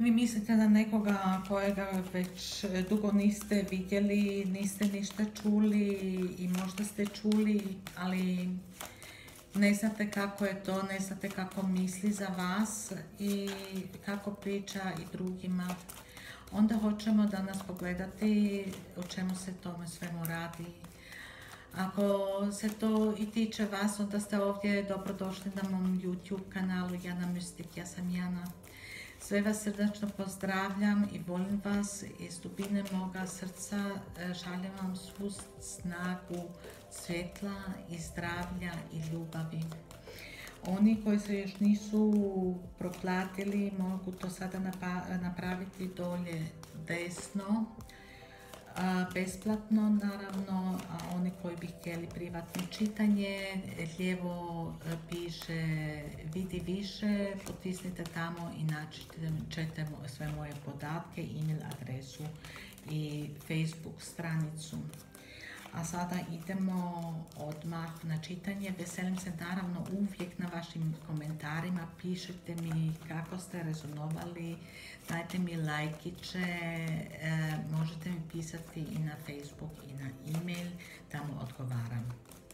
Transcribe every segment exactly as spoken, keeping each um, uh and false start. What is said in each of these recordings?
Vi mislite na nekoga kojega već dugo niste vidjeli, niste ništa čuli i možda ste čuli, ali ne znate kako je to, ne znate kako misli za vas i kako priča i drugima. Onda hoćemo danas pogledati o čemu se tome svemu radi. Ako se to i tiče vas, onda ste ovdje dobrodošli na mom YouTube kanalu Jana Mystik. Ja sam Jana. Sve vas srdačno pozdravljam i volim vas iz dubine moga srca. Šaljem vam svu snagu svjetla i zdravlja i ljubavi. Oni koji se još nisu proplatili mogu to sada napraviti dolje desno, besplatno naravno, a oni koji bi htjeli privatno čitanje, lijevo piše vidi više, potisnite tamo i naći ćete sve moje podatke, e-mail adresu i Facebook stranicu. A sada idemo odmah na čitanje. Veselim se naravno uvijek na vašim komentarima. Pišite mi kako ste rezonovali, dajte mi lajkiće, e, možete mi pisati i na Facebook i na e-mail, tamo odgovaram.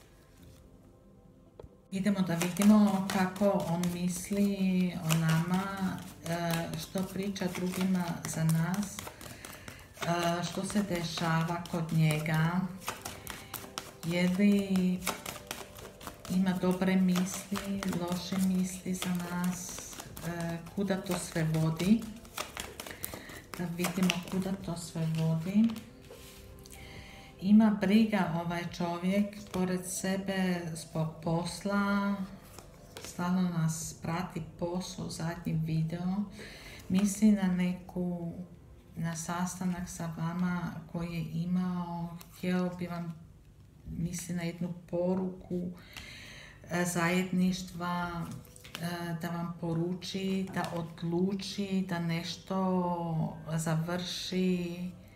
Idemo da vidimo kako on misli o nama, e, što priča drugima za nas, e, što se dešava kod njega. Je li ima dobre misli, loše misli za nas, e, kuda to sve vodi, da vidimo kuda to sve vodi. Ima briga ovaj čovjek pored sebe zbog posla, stalno nas prati posao, zadnji video, misli na neku, na sastanak sa vama koji je imao, htio bi vam, misli na jednu poruku zajedništva, da vam poruči, da odluči, da nešto završi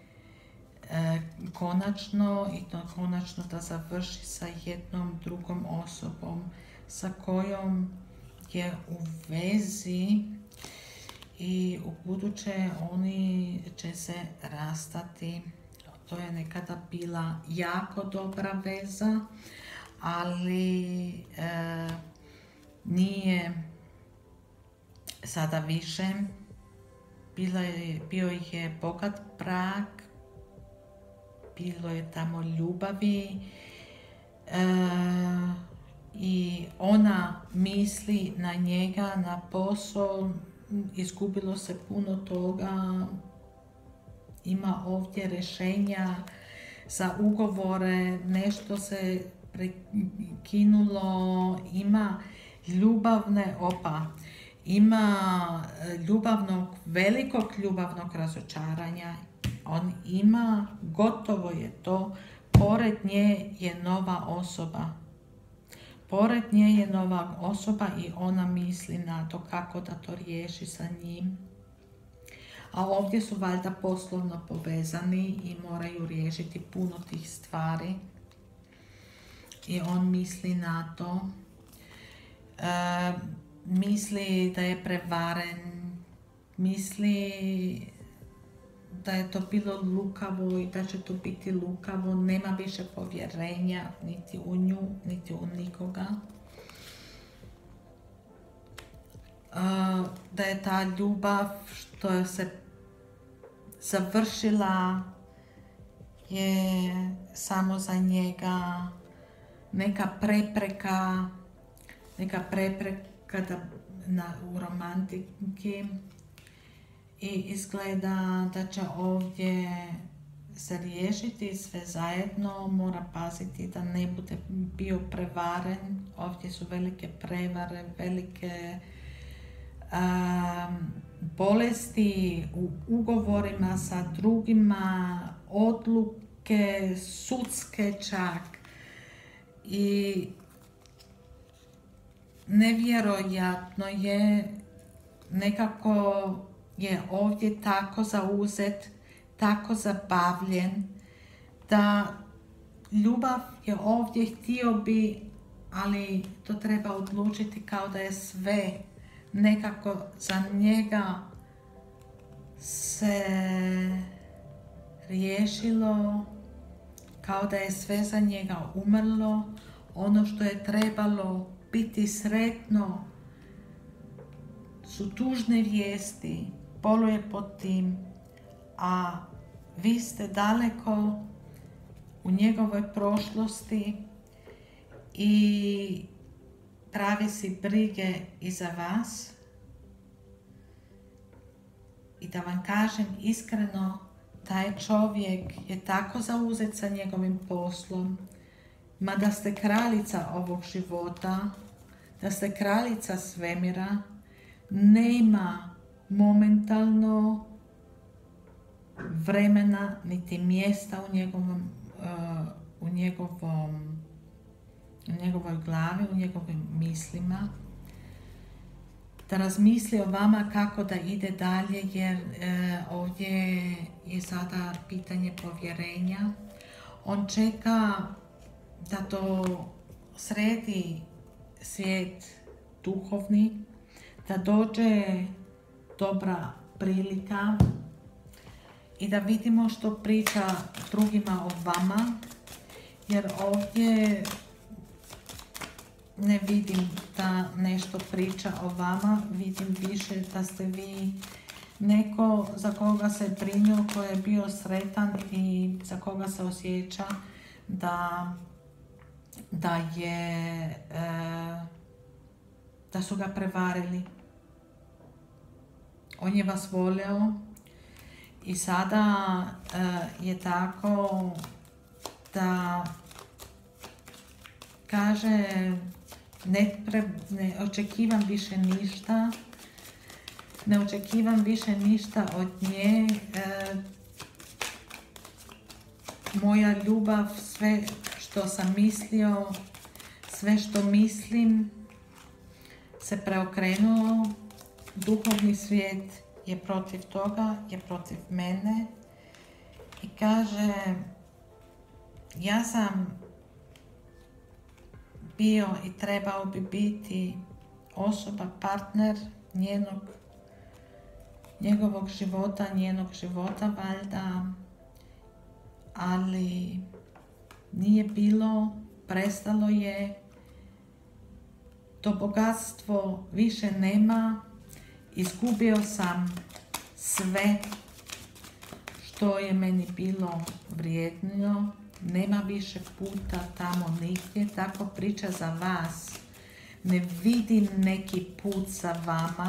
konačno i to konačno da završi sa jednom drugom osobom sa kojom je u vezi i u buduće oni će se rastati. To je nekada bila jako dobra veza, ali e, nije sada više. Bila je, bio je bogat brak, bilo je tamo ljubavi e, i ona misli na njega, na posao, izgubilo se puno toga. Ima ovdje rješenja za ugovore, nešto se prekinulo, ima ljubavne opa, ima ljubavnog, velikog ljubavnog razočaranja, on ima, gotovo je to, pored nje je nova osoba. Pored nje je nova osoba i ona misli na to kako da to riješi sa njim. A ovdje su valjda poslovno povezani i moraju riješiti puno tih stvari. I on misli na to. E, misli da je prevaren. Misli da je to bilo lukavo i da će to biti lukavo. Nema više povjerenja niti u nju, niti u nikoga. E, da je ta ljubav što se završila je samo za njega neka prepreka, neka prepreka da, na, u romantiki i izgleda da će ovdje se riješiti sve zajedno, mora paziti da ne bude bio prevaren, ovdje su velike prevare, velike um, bolesti u ugovorima sa drugima, odluke, sudske čak i nevjerojatno je, nekako je ovdje tako zauzet, tako zabavljen, da ljubav je ovdje htio bi, ali to treba odlučiti kao da je sve nekako za njega se riješilo, kao da je sve za njega umrlo. Ono što je trebalo biti sretno su tužne vijesti, boluje pod tim, a vi ste daleko u njegovoj prošlosti i pravi si brige i za vas. I da vam kažem iskreno, taj čovjek je tako zauzet sa njegovim poslom, ma da ste kraljica ovog života, da ste kraljica svemira, nema momentalno vremena niti mjesta u njegovom, uh, u njegovom, u njegovoj glavi, u njegovim mislima, da razmisli o vama kako da ide dalje, jer e, ovdje je sada pitanje povjerenja. On čeka da to sredi svijet duhovni, da dođe dobra prilika i da vidimo što priča drugima o vama, jer ovdje ne vidim da nešto priča o vama, vidim više da ste vi neko za koga se brinuo, koji je bio sretan i za koga se osjeća da, da, je, e, da su ga prevarili. On je vas volio i sada e, je tako da kaže ne, pre, ne očekivam više ništa, ne očekivam više ništa od nje. E, moja ljubav, sve što sam mislio, sve što mislim se preokrenulo. Duhovni svijet je protiv toga, je protiv mene i kaže ja sam bio i trebao bi biti osoba, partner njenog, njegovog života, njenog života valjda, ali nije bilo, prestalo je, to bogatstvo više nema, izgubio sam sve što je meni bilo vrijedno, nema više puta tamo nigdje, tako priča za vas. Ne vidim neki put za vama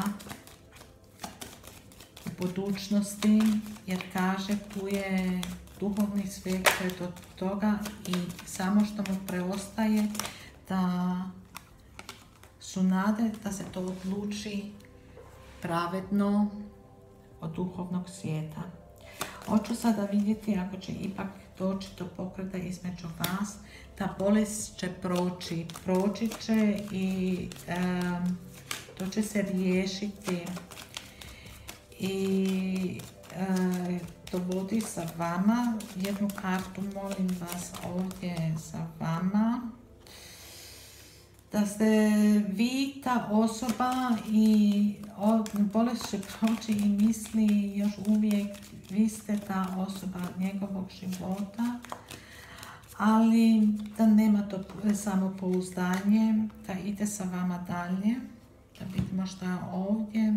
u budućnosti, jer kaže tu je duhovni svijet koji je do toga i samo što mu preostaje da su nade da se to odluči pravedno od duhovnog svijeta. Hoću sada vidjeti ako će ipak doći do pokreta između vas. Ta bolest će proći, proći će i um, to će se riješiti i uh, to vodi sa vama. Jednu kartu molim vas ovdje sa vama. Da ste vi ta osoba i bolest će proći i misli još uvijek vi ste ta osoba njegovog života, ali da nema to samopouzdanje, da ide sa vama dalje, da vidimo što je ovdje.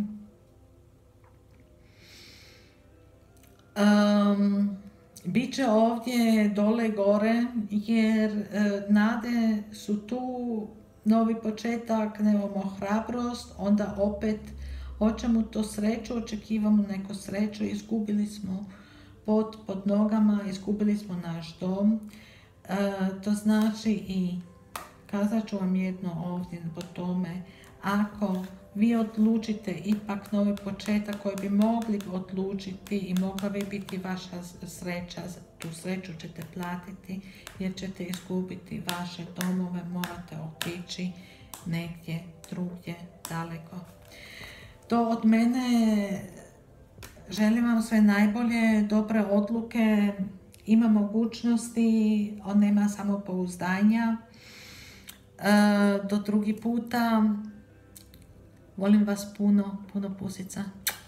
Um, Biće ovdje dole gore, jer uh, nade su tu, novi početak, nemamo hrabrost, onda opet hoćemo to sreću, očekivamo neku sreću, izgubili smo pod, pod nogama, izgubili smo naš dom. E, to znači i, kazat ću vam jedno ovdje po tome, ako vi odlučite ipak novi početak koji bi mogli odlučiti i mogla bi biti vaša sreća, tu sreću ćete platiti jer ćete izgubiti vaše domove, morate otići negdje drugdje daleko. To od mene, želim vam sve najbolje, dobre odluke, ima mogućnosti, on nema samopouzdanja. E, do drugi puta, volim vas puno, puno pusica.